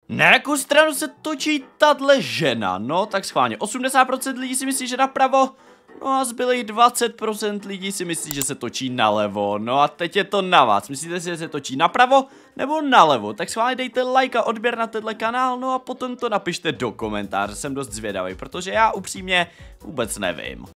Na jakou stranu se točí tahle žena? No, tak schválně. 80% lidí si myslí, že napravo. No a zbylých 20% lidí si myslí, že se točí nalevo. No a teď je to na vás. Myslíte si, že se točí napravo nebo nalevo? Tak schválně dejte like a odběr na tenhle kanál. No a potom to napište do komentáře. Jsem dost zvědavý, protože já upřímně vůbec nevím.